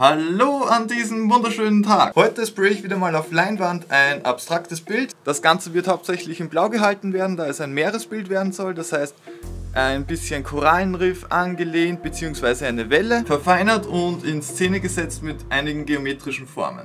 Hallo an diesem wunderschönen Tag! Heute spraye ich wieder mal auf Leinwand ein abstraktes Bild. Das Ganze wird hauptsächlich in Blau gehalten werden, da es ein Meeresbild werden soll. Das heißt, ein bisschen Korallenriff angelehnt bzw. eine Welle, verfeinert und in Szene gesetzt mit einigen geometrischen Formen.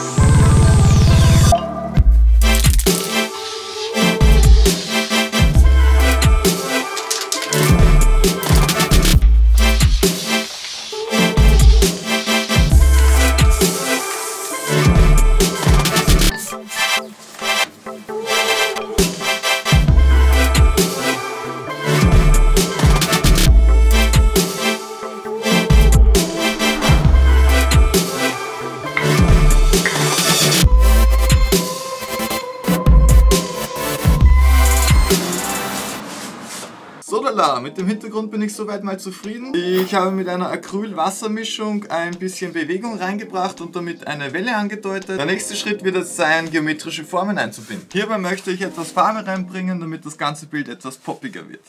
Sodala, mit dem Hintergrund bin ich soweit mal zufrieden. Ich habe mit einer Acryl-Wassermischung ein bisschen Bewegung reingebracht und damit eine Welle angedeutet. Der nächste Schritt wird es sein, geometrische Formen einzubinden. Hierbei möchte ich etwas Farbe reinbringen, damit das ganze Bild etwas poppiger wird.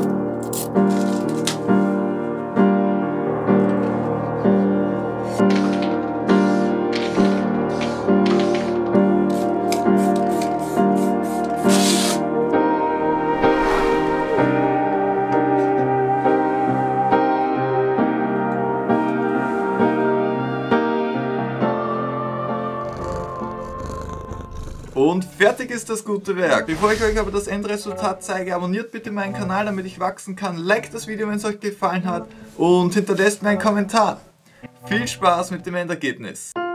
Und fertig ist das gute Werk. Bevor ich euch aber das Endresultat zeige, abonniert bitte meinen Kanal, damit ich wachsen kann. Liked das Video, wenn es euch gefallen hat und hinterlasst mir einen Kommentar. Viel Spaß mit dem Endergebnis.